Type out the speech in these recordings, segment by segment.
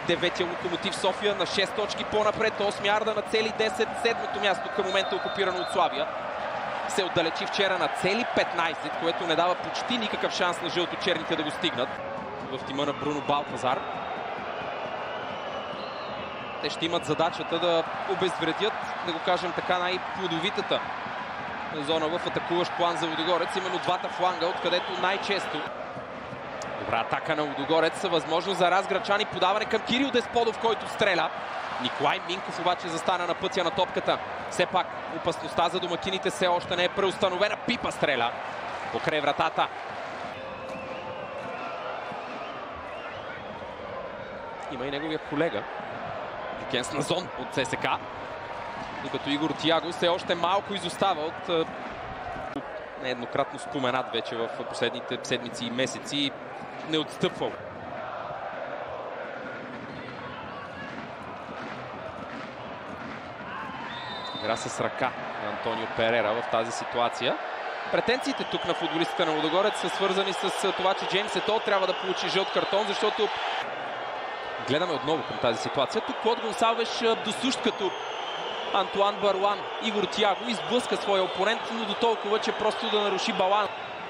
деветия Локомотив София на 6 точки по-напред, 8 ярда на цели 10, седмото място към момента окупирано от Славия. Се отдалечи вчера на цели 15, което не дава почти никакъв шанс на жълто-черните да го стигнат. В тима на Бруно Балтазар. Те ще имат задачата да обезвредят, да го кажем така, най-плодовитата зона в атакуващ план за Лудогорец. Именно двата фланга, откъдето най-често. Добра атака на Лудогорец. Възможност за разграчани. Подаване към Кирил Десподов, който стреля. Николай Минков обаче застана на пътя на топката. Все пак опасността за домакините все още не е преустановена. Пипа стреля покрай вратата. Има и неговия колега Люкен Сназон от ЦСК. Докато Игор Тиаго все още малко изостава от нееднократно споменат вече в последните седмици и месеци. Не отстъпвал. Игра с ръка на Антонио Перера в тази ситуация. Претенциите тук на футболистите на Лудогорец са свързани с това, че Джеймс Ето трябва да получи жълт картон, защото гледаме отново към тази ситуация. Тук Клод Гонсалвеш досущ като Антуан Баруан. Игор Тиаго изблъска своя опонент, но до толкова, че просто да наруши баланс.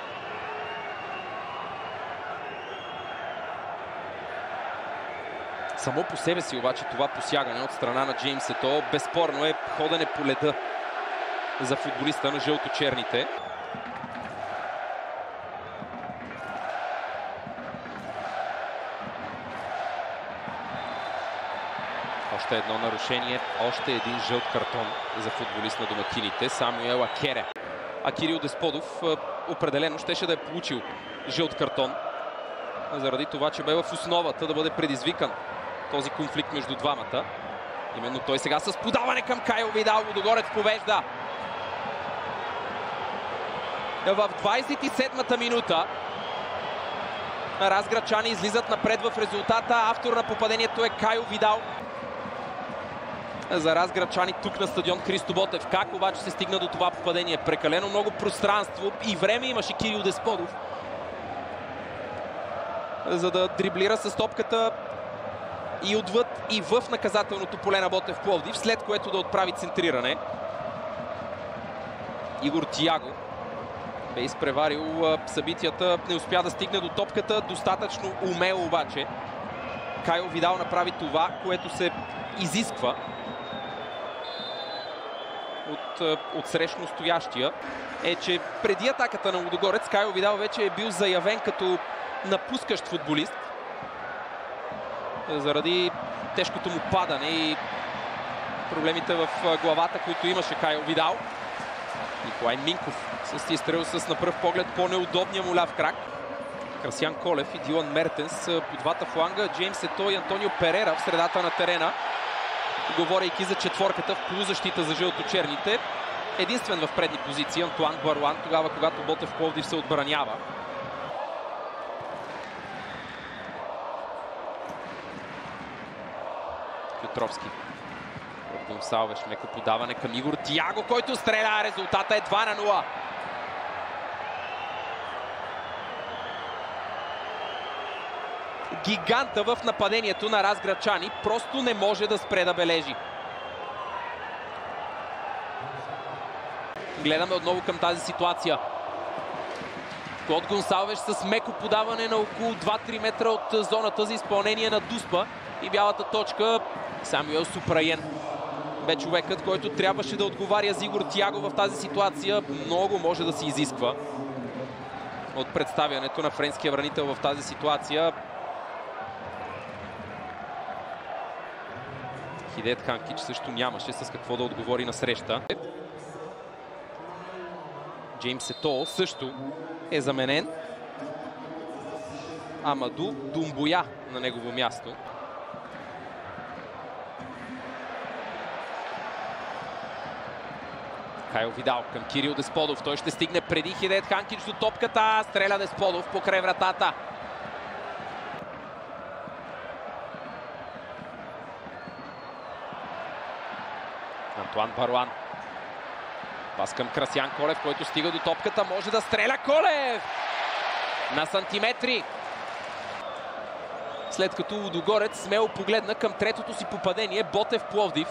Само по себе си обаче това посягане от страна на Джеймс Ето безспорно е ходене по леда за футболиста на жълто-черните. Още едно нарушение, още един жълт картон за футболист на домакините, Самуел Акере. А Кирил Десподов определено щеше да е получил жълт картон, заради това, че бе в основата да бъде предизвикан този конфликт между двамата. Именно той сега с подаване към Кайл Видал. Лудогорец повежда. В 27-та минута разграчани излизат напред в резултата. Автор на попадението е Кайл Видал. За разграчани тук на стадион Христо Ботев. Как обаче се стигна до това попадение? Прекалено много пространство и време имаше Кирил Десподов, за да дриблира с топката и отвъд, и в наказателното поле на Ботев Пловдив, след което да отправи центриране. Игор Тиаго бе изпреварил събитията, не успя да стигне до топката достатъчно умело обаче. Кайл Видал направи това, което се изисква от срещно стоящия. Е, че преди атаката на Лудогорец Кайл Видал вече е бил заявен като напускащ футболист заради тежкото му падане и проблемите в главата, които имаше Кайл Видал. Николай Минков с изстрел с на пръв поглед по-неудобния му ляв крак. Красян Колев и Дилан Мертенс по двата фланга. Джеймс Ето и Антонио Перера в средата на терена, говорейки за четворката в полузащита за жълто-черните. Единствен в предни позиции Антуан Баруан, тогава когато Ботев Пловдив се отбранява. Петровски. Гонсалвеш, меко подаване към Игор Тиаго, който стреля. Резултата е 2-0. Гиганта в нападението на разграчани просто не може да спре да бележи. Гледаме отново към тази ситуация. Клод Гонсалвеш с меко подаване на около 2-3 метра от зоната за изпълнение на Дуспа и бялата точка. Самуел Супраен бе човекът, който трябваше да отговаря за Игор Тиаго в тази ситуация. Много може да се изисква от представянето на френския бранител в тази ситуация. Хидет Ханкич също нямаше с какво да отговори на среща. Джеймс Ето също е заменен. Амаду Думбоя на негово място. Кайл Видал към Кирил Десподов. Той ще стигне преди Хидет Ханкич до топката. Стреля Десподов покрай вратата. Антуан Баруан. Пас към Красян Колев, който стига до топката. Може да стреля Колев! На сантиметри. След като Лудогорец смело погледна към третото си попадение, Ботев Пловдив.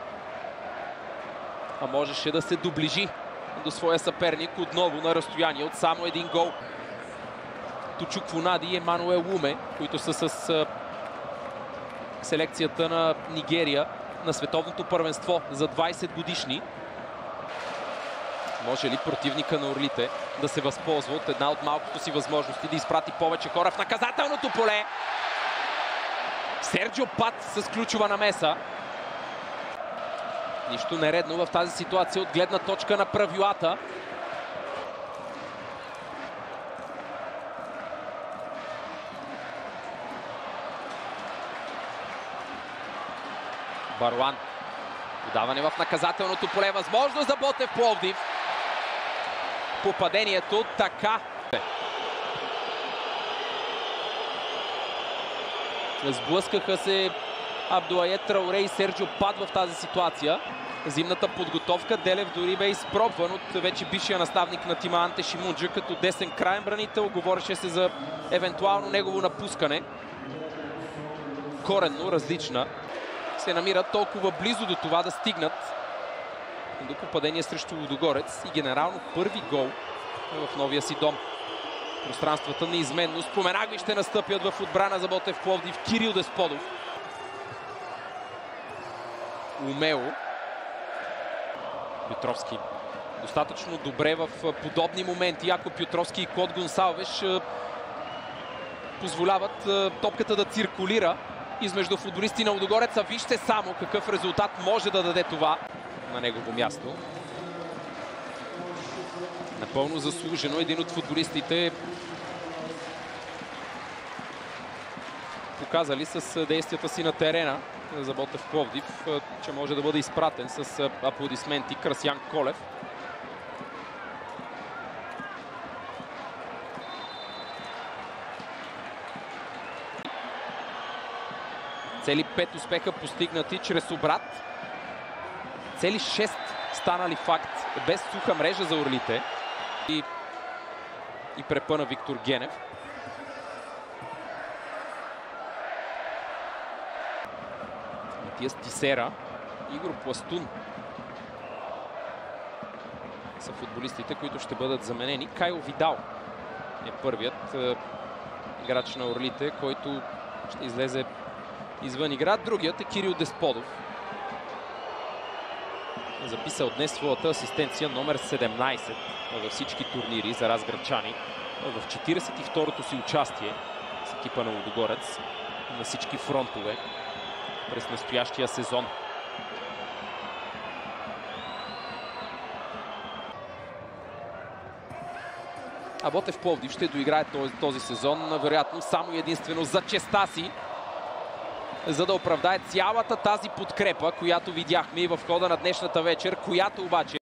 А можеше да се доближи до своя съперник отново на разстояние от само един гол. Тучук Фунади и Емануел Луме, които са с селекцията на Нигерия на световното първенство за 20 годишни. Може ли противника на Орлите да се възползва от една от малкото си възможности да изпрати повече хора в наказателното поле? Серджио Пат с ключова намеса. Нищо нередно в тази ситуация от гледна точка на правилата. Баруан. Подаване в наказателното поле. Възможност за Ботев Пловдив. Попадението така. Сблъскаха се Абдулаед Трауре и Серджио Пат в тази ситуация. Зимната подготовка. Делев дори бе изпробван от вече бившия наставник на тима Анте Шимунджа като десен краен бранител. Говореше се за евентуално негово напускане. Коренно различна. Се намират толкова близо до това да стигнат до попадение срещу Лудогорец и генерално първи гол в новия си дом. Пространствата неизменно. Споменах ви, ще настъпят в отбрана за Ботев Пловдив Кирил Десподов. Умело. Петровски достатъчно добре в подобни моменти. Ако Петровски и Клод Гонсалвеш позволяват топката да циркулира измежду футболисти на Лудогорец. А вижте само какъв резултат може да даде това на негово място. Напълно заслужено един от футболистите показали с действията си на терена за Ботев Пловдив, че може да бъде изпратен с аплодисменти. Красян Колев. Цели 5 успеха постигнати чрез обрат. Цели 6 станали факт без суха мрежа за Орлите. И препъна Виктор Генев. Матиас Тисера, Игор Пластун са футболистите, които ще бъдат заменени. Кайл Видал е първият играч на Орлите, който ще излезе извън игра. Другият е Кирил Десподов. Записал днес своята асистенция номер 17 във всички турнири за разградчани. В 42-то си участие с екипа на Лудогорец на всички фронтове през настоящия сезон. А Ботев Пловдив ще доиграе този сезон, вероятно само и единствено за честа си, за да оправдае цялата тази подкрепа, която видяхме и в хода на днешната вечер, която обаче